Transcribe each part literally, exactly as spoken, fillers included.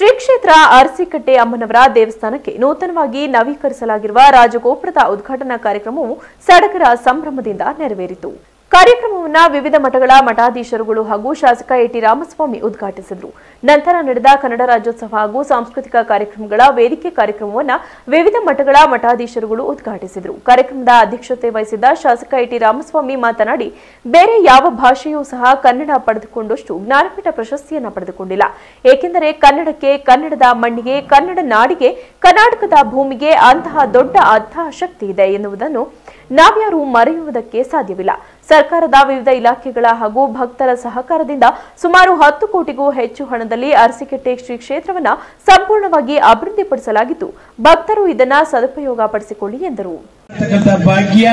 ಶ್ರೀ ಕ್ಷೇತ್ರ ಅರಸಿಕಟ್ಟೆ ಅಮ್ಮನವರ ದೇವಸ್ಥಾನಕ್ಕೆ ನೂತನವಾಗಿ ನವೀಕರಿಸಲಾಗಿರುವ ರಾಜಗೋಪುರದ ಉದ್ಘಾಟನಾ ಕಾರ್ಯಕ್ರಮವು ಸಡಗರ ಸಂಭ್ರಮದಿಂದ ನೆರವೇರಿತು. ಕಾರ್ಯಕ್ರಮವನ್ನು ವಿವಿಧ ಮಠಗಳ ಮಠಾಧೀಶರುಗಳು ಹಾಗೂ ಶಾಸಕ ಎಟಿ ರಾಮಸ್ವಾಮಿ ಉದ್ಘಾಟಿಸಿದರು. ನಂತರ ನಡೆದ ಕನ್ನಡ ರಾಜ್ಯೋತ್ಸವ ಹಾಗೂ ಸಾಂಸ್ಕೃತಿಕ ಕಾರ್ಯಕ್ರಮಗಳ ವೇದಿಕೆ ಕಾರ್ಯಕ್ರಮವನ್ನು ವಿವಿಧ ಮಠಗಳ ಮಠಾಧೀಶರುಗಳು ಉದ್ಘಾಟಿಸಿದರು. ಕಾರ್ಯಕ್ರಮದ ಅಧ್ಯಕ್ಷತೆ ವಹಿಸಿದ್ದ ಶಾಸಕ ಎಟಿ ರಾಮಸ್ವಾಮಿ ಮಾತನಾಡಿ, ಬೇರೆ ಯಾವ ಭಾಷೆಯೂ ಸಹ ಕನ್ನಡ ಪಡೆದುಕೊಂಡಷ್ಟು ಜ್ಞಾನಪೀಠ ಪ್ರಶಸ್ತಿಯನ್ನು ಪಡೆದುಕೊಂಡಿಲ್ಲ. ಏಕೆಂದರೆ ಕನ್ನಡಕ್ಕೆ, ಕನ್ನಡದ ಮಣ್ಣಿಗೆ, ಕನ್ನಡ ನಾಡಿಗೆ, ಕರ್ನಾಟಕದ ಭೂಮಿಗೆ ಅಂತಹ ದೊಡ್ಡ ಅಂತಹ ಶಕ್ತಿ ಇದೆ ಎನ್ನುವುದನ್ನು ನಾವ್ಯಾರೂ ಮರೆಯುವುದಕ್ಕೆ ಸಾಧ್ಯವಿಲ್ಲ. ಸರ್ಕಾರದ ವಿವಿಧ ಇಲಾಖೆಗಳ ಹಾಗೂ ಭಕ್ತರ ಸಹಕಾರದಿಂದ ಸುಮಾರು ಹತ್ತು ಕೋಟಿಗೂ ಹೆಚ್ಚು ಹಣದಲ್ಲಿ ಅರಸಿಕಟ್ಟೆ ಶ್ರೀ ಕ್ಷೇತ್ರವನ್ನು ಸಂಪೂರ್ಣವಾಗಿ ಅಭಿವೃದ್ಧಿಪಡಿಸಲಾಗಿದ್ದು, ಭಕ್ತರು ಇದನ್ನು ಸದುಪಯೋಗ ಪಡಿಸಿಕೊಳ್ಳಿ ಎಂದರು. ಭಾಗ್ಯ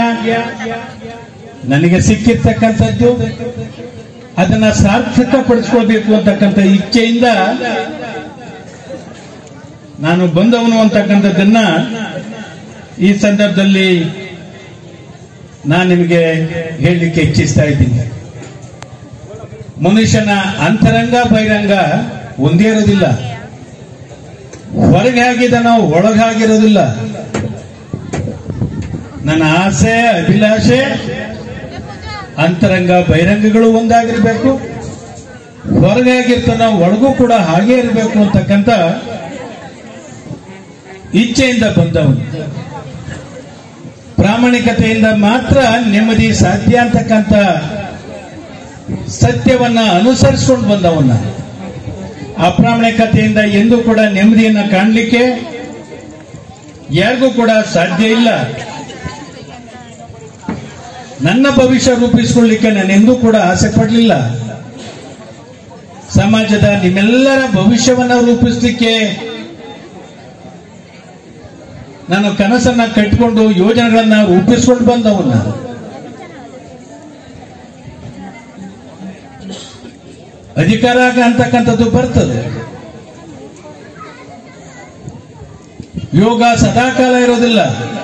ನನಗೆ ಸಿಕ್ಕಿರ್ತಕ್ಕಂಥದ್ದು, ಅದನ್ನ ಸಾರ್ಥಕಪಡಿಸಿಕೊಳ್ಬೇಕು ಅಂತಕ್ಕಂಥ ಇಚ್ಛೆಯಿಂದ ನಾನು ಬಂದವನು ಅಂತಕ್ಕಂಥದ್ದನ್ನ ಈ ಸಂದರ್ಭದಲ್ಲಿ ನಾನು ನಿಮಗೆ ಹೇಳಲಿಕ್ಕೆ ಇಚ್ಛಿಸ್ತಾ ಇದ್ದೀನಿ. ಮನುಷ್ಯನ ಅಂತರಂಗ ಬಹಿರಂಗ ಒಂದೇ ಇರೋದಿಲ್ಲ, ಹೊರಗೆ ಆಗಿದನೋ ಒಳಗಾಗಿರೋದಿಲ್ಲ. ನನ್ನ ಆಸೆ, ಅಭಿಲಾಷೆ, ಅಂತರಂಗ ಬಹಿರಂಗಗಳು ಒಂದಾಗಿರ್ಬೇಕು, ಹೊರಗೆ ಆಗಿರ್ತಾನೋ ಒಳಗೂ ಕೂಡ ಹಾಗೆ ಇರಬೇಕು ಅಂತಕ್ಕಂಥ ಇಚ್ಛೆಯಿಂದ ಬಂದವನು. ಪ್ರಾಮಾಣಿಕತೆಯಿಂದ ಮಾತ್ರ ನೆಮ್ಮದಿ ಸಾಧ್ಯ ಅಂತಕ್ಕಂಥ ಸತ್ಯವನ್ನ ಅನುಸರಿಸಿಕೊಂಡು ಬಂದವನ್ನ. ಅಪ್ರಾಮಾಣಿಕತೆಯಿಂದ ಎಂದೂ ಕೂಡ ನೆಮ್ಮದಿಯನ್ನ ಕಾಣಲಿಕ್ಕೆ ಯಾರಿಗೂ ಕೂಡ ಸಾಧ್ಯ ಇಲ್ಲ. ನನ್ನ ಭವಿಷ್ಯ ರೂಪಿಸಿಕೊಳ್ಳಲಿಕ್ಕೆ ನಾನು ಎಂದೂ ಕೂಡ ಆಸೆ ಪಡಲಿಲ್ಲ. ಸಮಾಜದ ನಿಮ್ಮೆಲ್ಲರ ಭವಿಷ್ಯವನ್ನ ರೂಪಿಸಲಿಕ್ಕೆ ನಾನು ಕನಸನ್ನ ಕಟ್ಟಿಕೊಂಡು ಯೋಜನೆಗಳನ್ನ ರೂಪಿಸಿಕೊಂಡು ಬಂದವನ್ನ. ಅಧಿಕಾರ ಅಂತಕ್ಕಂಥದ್ದು ಬರ್ತದೆ, ಯೋಗ ಸದಾಕಾಲ ಇರೋದಿಲ್ಲ.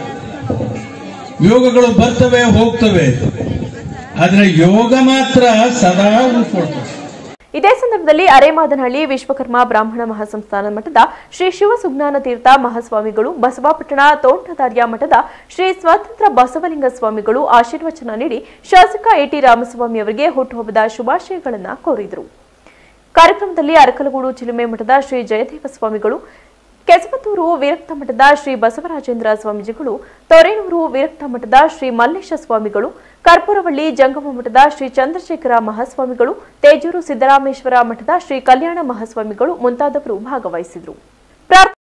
ಯೋಗಗಳು ಬರ್ತವೆ ಹೋಗ್ತವೆ, ಆದ್ರೆ ಯೋಗ ಮಾತ್ರ ಸದಾ ಉಳ್ಕೊಳ್ತದೆ. ಇದೇ ಸಂದರ್ಭದಲ್ಲಿ ಅರೇಮಾದನಹಳ್ಳಿ ವಿಶ್ವಕರ್ಮ ಬ್ರಾಹ್ಮಣ ಮಹಾಸಂಸ್ಥಾನ ಮಠದ ಶ್ರೀ ಶಿವಸುಜ್ಞಾನ ತೀರ್ಥ ಮಹಾಸ್ವಾಮಿಗಳು, ಬಸವಾಪಟ್ಟಣ ತೋಂಟದಾರ್ಯ ಮಠದ ಶ್ರೀ ಸ್ವತಂತ್ರ ಬಸವಲಿಂಗ ಸ್ವಾಮಿಗಳು ಆಶೀರ್ವಚನ ನೀಡಿ ಶಾಸಕ ಎಟಿ ರಾಮಸ್ವಾಮಿ ಅವರಿಗೆ ಹುಟ್ಟುಹಬ್ಬದ ಶುಭಾಶಯಗಳನ್ನು ಕೋರಿದರು. ಕಾರ್ಯಕ್ರಮದಲ್ಲಿ ಅರಕಲಗೂಡು ಚಿಲುಮೆ ಮಠದ ಶ್ರೀ ಜಯದೇವ ಸ್ವಾಮಿಗಳು, ಕೆಸವತ್ತೂರು ವಿರಕ್ತ ಮಠದ ಶ್ರೀ ಬಸವರಾಜೇಂದ್ರ ಸ್ವಾಮೀಜಿಗಳು, ತೊರೇನೂರು ವಿರಕ್ತ ಮಠದ ಶ್ರೀ ಮಲ್ಲೇಶ ಸ್ವಾಮಿಗಳು, ಕರ್ಪೂರವಳ್ಳಿ ಜಂಗಮ ಮಠದ ಶ್ರೀ ಚಂದ್ರಶೇಖರ ಮಹಾಸ್ವಾಮಿಗಳು, ತೇಜೂರು ಸಿದ್ದರಾಮೇಶ್ವರ ಮಠದ ಶ್ರೀ ಕಲ್ಯಾಣ ಮಹಾಸ್ವಾಮಿಗಳು ಮುಂತಾದವರು ಭಾಗವಹಿಸಿದರು.